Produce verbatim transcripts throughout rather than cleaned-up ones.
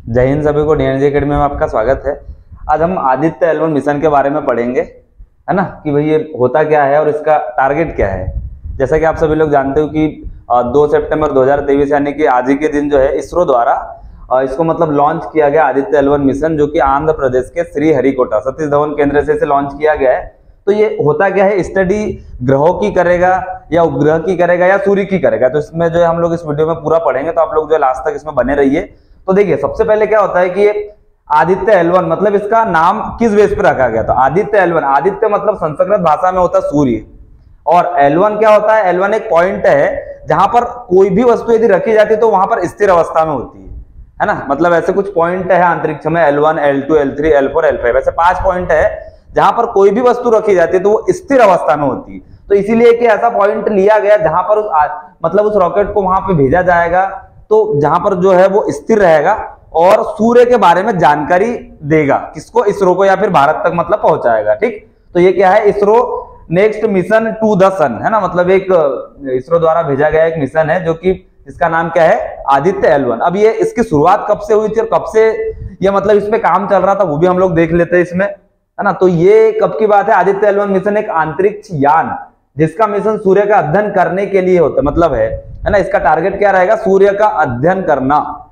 जय हिंद सभी को। डीएनजी एकेडमी में आपका स्वागत है। आज हम आदित्य एल वन मिशन के बारे में पढ़ेंगे, है ना, कि भाई ये होता क्या है और इसका टारगेट क्या है। जैसा कि आप सभी लोग जानते हो कि दो सितंबर दो हज़ार तेईस यानी कि आज ही के दिन जो है इसरो द्वारा इसको मतलब लॉन्च किया गया आदित्य एल वन मिशन, जो कि आंध्र प्रदेश के श्री हरिकोटा सतीश धवन केंद्र से इसे लॉन्च किया गया है। तो ये होता क्या है, स्टडी ग्रहों की करेगा या उपग्रह की करेगा या सूर्य की करेगा। तो इसमें जो है हम लोग इस वीडियो में पूरा पढ़ेंगे, तो आप लोग जो है लास्ट तक इसमें बने रहिए। तो देखिए, सबसे पहले क्या होता है कि ये आदित्य एल वन मतलब इसका नाम किस बेस पे रखा गया। तो आदित्य एल वन, आदित्य मतलब संस्कृत भाषा में होता है सूर्य, और एल वन क्या होता है, एल वन एक पॉइंट है जहां पर कोई भी वस्तु यदि रखी जाती है तो वहां पर स्थिर अवस्था में होती है, है ना। मतलब ऐसे कुछ पॉइंट है अंतरिक्ष में, L one, L two, L three, L four, L five, ऐसे पांच पॉइंट है जहां पर कोई भी वस्तु रखी जाती है तो वो स्थिर अवस्था में होती है। तो इसीलिए कि ऐसा पॉइंट लिया गया जहां पर उस मतलब उस रॉकेट को वहां पे भेजा जाएगा, तो जहां पर जो है वो स्थिर रहेगा और सूर्य के बारे में जानकारी देगा, किसको, इसरो को, या फिर भारत तक मतलब पहुंचाएगा। ठीक, तो ये क्या है, ISRO next mission to the sun, है ना। मतलब एक इसरो द्वारा भेजा गया एक मिशन है जो कि इसका नाम क्या है, आदित्य एल वन। अब ये इसकी शुरुआत कब से हुई थी और कब से ये मतलब इस पे काम चल रहा था वो भी हम लोग देख लेते हैं इसमें, है ना। तो ये कब की बात है, आदित्य एल वन मिशन एक अंतरिक्ष यान जिसका मिशन सूर्य का अध्ययन करने के लिए होता मतलब है, है ना। इसका टारगेट क्या रहेगा, सूर्य का अध्ययन करना।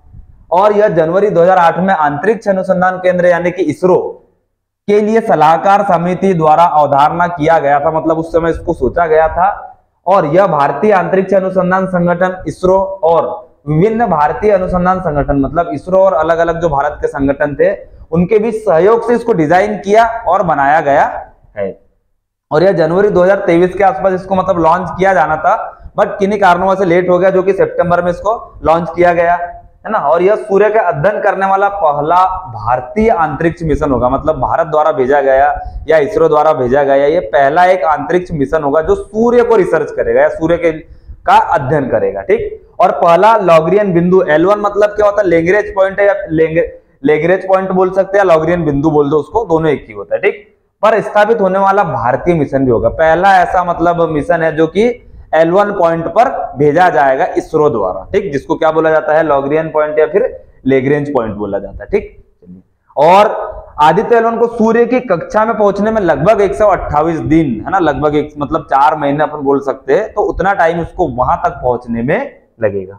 और यह जनवरी दो हज़ार आठ में अंतरिक्ष अनुसंधान केंद्र यानी कि इसरो के लिए सलाहकार समिति द्वारा अवधारणा किया गया था। मतलब उस समय इसको सोचा गया था, और यह भारतीय अंतरिक्ष अनुसंधान संगठन इसरो और विभिन्न भारतीय अनुसंधान संगठन मतलब इसरो और अलग अलग जो भारत के संगठन थे उनके बीच सहयोग से इसको डिजाइन किया और बनाया गया है। और यह जनवरी दो हज़ार तेईस के आसपास इसको मतलब लॉन्च किया जाना था, बट किन्हीं कारणों से लेट हो गया, जो कि सितंबर में इसको लॉन्च किया गया, है ना। और यह सूर्य का अध्ययन करने वाला पहला भारतीय अंतरिक्ष मिशन होगा। मतलब भारत द्वारा भेजा गया या इसरो द्वारा भेजा गया ये पहला एक अंतरिक्ष मिशन होगा जो सूर्य को रिसर्च करेगा या सूर्य के का अध्ययन करेगा। ठीक, और पहला लॉग्रियन बिंदु एल वन मतलब क्या होता है, लेग्रेंज पॉइंट है, या लेग्रेंज पॉइंट बोल सकते हैं, लॉग्रियन बिंदु बोल दो उसको, दोनों एक ही होता है। ठीक, पर स्थापित होने वाला भारतीय मिशन भी होगा, पहला ऐसा मतलब मिशन है जो कि एल वन पॉइंट पर भेजा जाएगा इसरो द्वारा। ठीक, जिसको क्या बोला जाता है, लॉग्रियन पॉइंट या फिर लेग्रेंज पॉइंट बोला जाता है। ठीक, और आदित्य एल वन को सूर्य की कक्षा में पहुंचने में लगभग एक सौ अट्ठाईस दिन, है ना, लगभग एक मतलब चार महीने अपन बोल सकते हैं, तो उतना टाइम उसको वहां तक पहुंचने में लगेगा।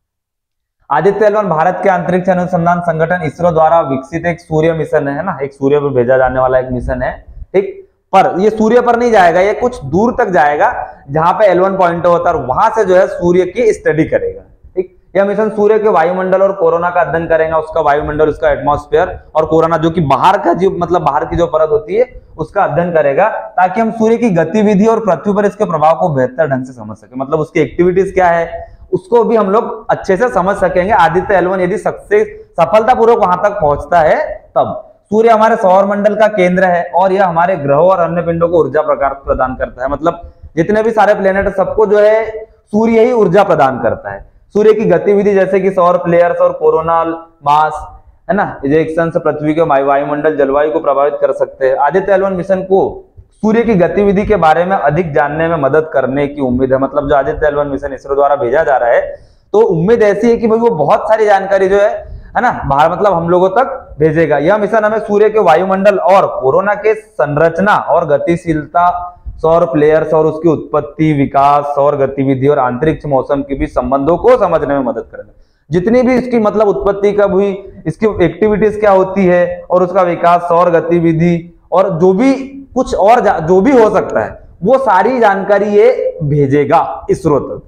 आदित्य एल वन भारत के अंतरिक्ष अनुसंधान संगठन इसरो द्वारा विकसित एक सूर्य मिशन है, ना, एक सूर्य पर भेजा जाने वाला एक मिशन है। ठीक, पर ये सूर्य पर नहीं जाएगा, ये कुछ दूर तक जाएगा जहां पे एल वन पॉइंट होता है, और वहां से जो है सूर्य की स्टडी करेगा। ठीक, यह मिशन सूर्य के वायुमंडल और कोरोना का अध्ययन करेगा, उसका वायुमंडल, उसका एटमॉस्फेयर और कोरोना जो कि बाहर का जो मतलब बाहर की जो परत होती है उसका अध्ययन करेगा, ताकि हम सूर्य की गतिविधि और पृथ्वी पर इसके प्रभाव को बेहतर ढंग से समझ सके। मतलब उसकी एक्टिविटीज क्या है उसको भी हम लोग अच्छे से समझ सकेंगे। आदित्य एल वन यदि सक्सेस सफलतापूर्वक वहां तक पहुंचता है तब। सूर्य हमारे सौर मंडल का केंद्र है और यह हमारे ग्रहों और अन्य पिंडों को ऊर्जा प्रकार प्रदान करता है। मतलब जितने भी सारे प्लेनेट सबको जो है सूर्य ही ऊर्जा प्रदान करता है। सूर्य की गतिविधि जैसे कि सौर फ्लेयर्स और कोरोनल मास, है ना, इजेक्शन से पृथ्वी के वायुमंडल जलवायु को प्रभावित कर सकते हैं। आदित्य एल वन मिशन को सूर्य की गतिविधि के बारे में अधिक जानने में मदद करने की उम्मीद है। मतलब जो Aditya L one mission ISRO द्वारा भेजा जा रहा है, तो उम्मीद ऐसी है कि भाई वो बहुत सारी जानकारी जो है है ना बाहर मतलब हम लोगों तक भेजेगा। यह मिशन हमें सूर्य के वायुमंडल और कोरोना के संरचना और गतिशीलता, सौर प्लेयर्स और उसकी उत्पत्ति, विकास, सौर गतिविधि और अंतरिक्ष मौसम के बीच संबंधों को समझने में मदद करेगा। जितनी भी इसकी मतलब उत्पत्ति कब हुई, इसकी एक्टिविटीज क्या होती है और उसका विकास, सौर गतिविधि और जो भी कुछ और जो भी हो सकता है वो सारी जानकारी ये भेजेगा इसरो तक।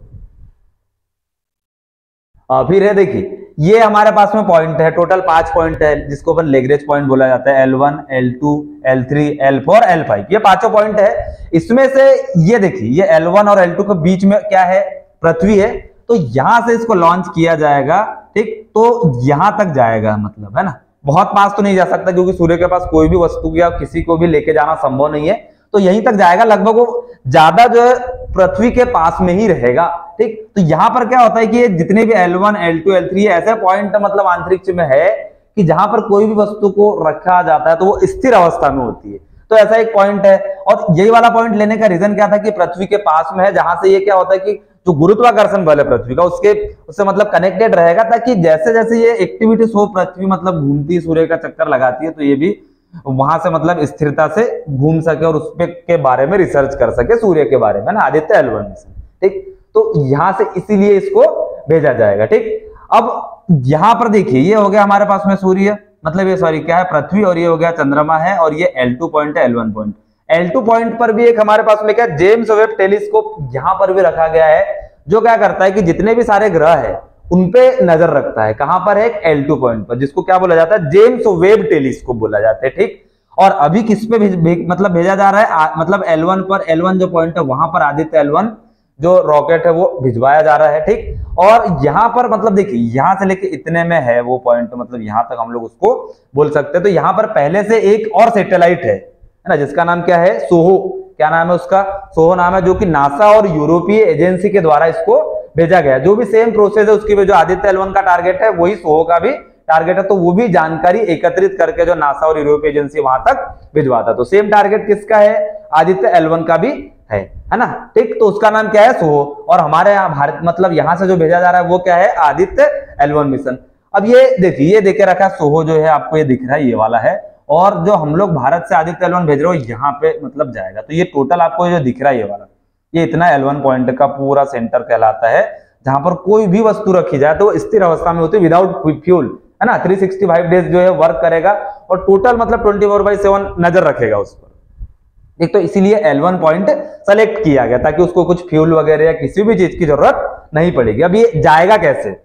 आ, फिर है देखिए, ये हमारे पास में पॉइंट है, टोटल पांच पॉइंट है जिसको अपन लेग्रेंज पॉइंट बोला जाता है, L one, L two, L three, L four, L five, ये पांचों पॉइंट है। इसमें से ये देखिए, ये एल वन और एल टू के बीच में क्या है, पृथ्वी है, तो यहां से इसको लॉन्च किया जाएगा। ठीक, तो यहां तक जाएगा, मतलब, है ना, बहुत पास तो नहीं जा सकता क्योंकि सूर्य के पास कोई भी वस्तु या किसी को भी लेके जाना संभव नहीं है, तो यहीं तक जाएगा, लगभग वो ज्यादा जो है पृथ्वी के पास में ही रहेगा। ठीक, तो यहां पर क्या होता है कि ये जितने भी L one, L two, L three ऐसे पॉइंट मतलब अंतरिक्ष में है कि जहां पर कोई भी वस्तु को रखा जाता है तो वो स्थिर अवस्था में होती है। तो ऐसा एक पॉइंट है, और यही वाला पॉइंट लेने का रीजन क्या था कि पृथ्वी के पास में है, जहां से ये क्या होता है कि जो गुरुत्वाकर्षण बल है पृथ्वी का उसके उससे मतलब कनेक्टेड रहेगा, ताकि जैसे जैसे ये एक्टिविटीज हो पृथ्वी मतलब घूमती सूर्य का चक्कर लगाती है तो ये भी वहां से मतलब स्थिरता से घूम सके और उसके के बारे में रिसर्च कर सके, सूर्य के बारे में ना, आदित्य एल वन मिशन। ठीक, तो यहां से इसीलिए इसको भेजा जाएगा। ठीक, अब यहां पर देखिए ये हो गया हमारे पास में सूर्य, मतलब ये सॉरी क्या है पृथ्वी, और ये हो गया चंद्रमा है, और ये एल टू पॉइंट है, L one point. L two point पर भी एक हमारे पास में क्या जेम्स वेब टेलीस्कोप यहां पर भी रखा गया है, जो क्या करता है कि जितने भी सारे ग्रह है उन पे नजर रखता है। कहां पर है? एल टू पॉइंट पर, जिसको क्या बोला जाता है? जेम्स वेब टेलीस्कोप बोला जाता है। ठीक, और अभी किस पे भेज, भेज, मतलब भेजा जा रहा है आ, मतलब एल वन पर, एल वन जो पॉइंट है वहां पर आदित्य एल वन जो रॉकेट है वो भिजवाया जा रहा है। ठीक, और यहां पर मतलब देखिए यहां से लेके इतने में है वो पॉइंट, मतलब यहां तक हम लोग उसको बोल सकते हैं। तो यहां पर पहले से एक और सैटेलाइट है ना, जिसका नाम क्या है? सोहो। क्या नाम है उसका? सोहो नाम है, जो कि नासा और यूरोपीय एजेंसी के द्वारा इसको भेजा गया। जो भी सेम प्रोसेस है उसकी भी, जो आदित्य एल वन का टारगेट है वही सोहो का भी टारगेट है, तो वो भी जानकारी एकत्रित करके जो नासा और यूरोपीय एजेंसी वहां तक भिजवाता। तो सेम टारगेट किसका है? आदित्य एल वन का भी है, है ना। ठीक, तो उसका नाम क्या है? सोहो। और हमारे यहाँ भारत मतलब यहां से जो भेजा जा रहा है वो क्या है? Aditya L one mission. अब ये देखिए, ये देखे रखा सोहो जो है आपको ये दिख रहा है, ये वाला है, और जो हम लोग भारत से आदित्य एल वन भेज रहे हो यहाँ पे मतलब जाएगा। तो ये टोटल आपको जो दिख रहा है ये वाला, ये इतना एल वन पॉइंट का पूरा सेंटर कहलाता है, जहां पर कोई भी वस्तु रखी जाए तो स्थिर अवस्था में होती है विदाउट फ्यूल, है ना। थ्री सिक्सटी फाइव डेज जो है वर्क करेगा और टोटल मतलब ट्वेंटी फोर बाई सेवन नजर रखेगा उस पर। एक तो इसीलिए एल वन पॉइंट सेलेक्ट किया गया ताकि उसको कुछ फ्यूल वगैरह या किसी भी चीज की जरूरत नहीं पड़ेगी। अब ये जाएगा कैसे?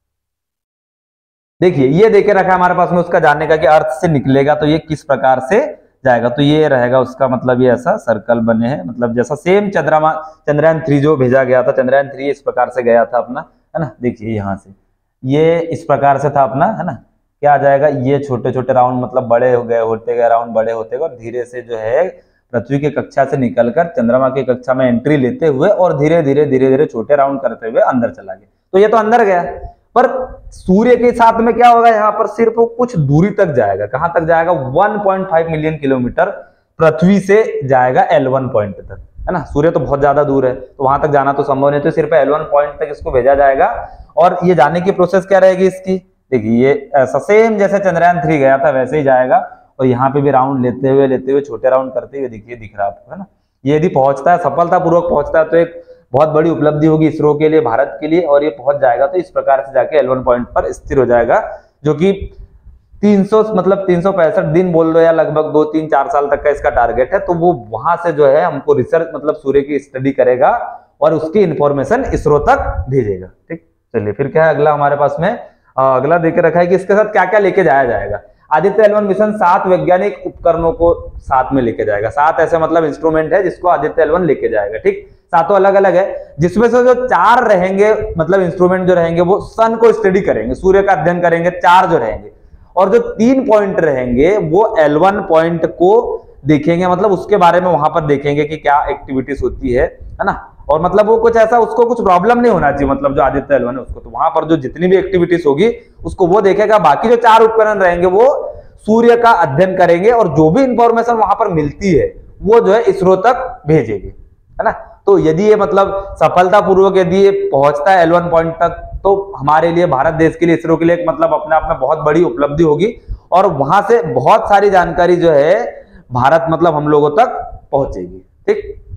देखिए ये देखे रखा है हमारे पास में उसका जानने का कि अर्थ से निकलेगा तो ये किस प्रकार से जाएगा। तो ये रहेगा उसका मतलब, ये ऐसा सर्कल बने हैं, मतलब जैसा सेम चंद्रमा चंद्रयान थ्री जो भेजा गया था, चंद्रयान थ्री इस प्रकार से गया था अपना, है ना। देखिए यहाँ से ये इस प्रकार से था अपना, है ना। क्या आ जाएगा? ये छोटे छोटे राउंड मतलब बड़े हो गए, होते गए राउंड बड़े होते गए, और धीरे से जो है पृथ्वी की कक्षा से निकलकर चंद्रमा की कक्षा में एंट्री लेते हुए और धीरे धीरे धीरे धीरे छोटे राउंड करते हुए अंदर चला गया। तो ये तो अंदर गया, पर सूर्य के साथ में क्या होगा? यहाँ पर सिर्फ कुछ दूरी तक जाएगा। कहां तक जाएगा? One point five million kilometre पृथ्वी से जाएगा एल वन पॉइंट तक, है ना। सूर्य तो बहुत ज्यादा दूर है, तो वहां तक जाना तो संभव नहीं, तो सिर्फ एल वन पॉइंट तक इसको भेजा जाएगा। और ये जाने की प्रोसेस क्या रहेगी इसकी? देखिए ये ऐसा सेम जैसे चंद्रयान थ्री गया था वैसे ही जाएगा, और यहाँ पे भी राउंड लेते हुए लेते हुए छोटे राउंड करते हुए, देखिए दिख रहा है आपको, है ना। ये यदि पहुंचता है, सफलतापूर्वक पहुंचता है, तो एक बहुत बड़ी उपलब्धि होगी इसरो के लिए, भारत के लिए, और ये पहुंच जाएगा तो इस प्रकार से जाके एल वन पॉइंट पर स्थिर हो जाएगा, जो कि तीन सौ मतलब तीन सौ पैंसठ दिन बोल रहे, या लगभग दो तीन चार साल तक का इसका टारगेट है। तो वो वहां से जो है हमको रिसर्च मतलब सूर्य की स्टडी करेगा और उसकी इंफॉर्मेशन इसरो तक भेजेगा। ठीक, चलिए फिर क्या है अगला हमारे पास में, आ, अगला देके रखा है कि इसके साथ क्या क्या लेके जाया जाएगा। आदित्य एल वन मिशन सात वैज्ञानिक उपकरणों को साथ में लेके जाएगा। सात ऐसे मतलब इंस्ट्रूमेंट है जिसको आदित्य एल वन लेके जाएगा। ठीक, सातों अलग अलग है, जिसमें से जो चार रहेंगे मतलब इंस्ट्रूमेंट जो रहेंगे वो सन को स्टडी करेंगे, सूर्य का अध्ययन करेंगे, चार जो रहेंगे, और जो तीन पॉइंट रहेंगे वो एल वन पॉइंट को देखेंगे, मतलब उसके बारे में वहां पर देखेंगे कि क्या एक्टिविटीज होती है, है ना। और मतलब वो कुछ ऐसा, उसको कुछ प्रॉब्लम नहीं होना चाहिए, मतलब जो आदित्य एल वन है उसको, तो वहां पर जो जितनी भी एक्टिविटीज होगी उसको वो देखेगा। बाकी जो चार उपकरण रहेंगे वो सूर्य का अध्ययन करेंगे, और जो भी इंफॉर्मेशन वहां पर मिलती है वो जो है इसरो तक भेजेंगे, है ना। तो यदि ये मतलब सफलतापूर्वक यदि ये पहुंचता है एल वन पॉइंट तक, तो हमारे लिए, भारत देश के लिए, इसरो के लिए एक मतलब अपने आप में बहुत बड़ी उपलब्धि होगी, और वहां से बहुत सारी जानकारी जो है भारत मतलब हम लोगों तक पहुंचेगी। ठीक।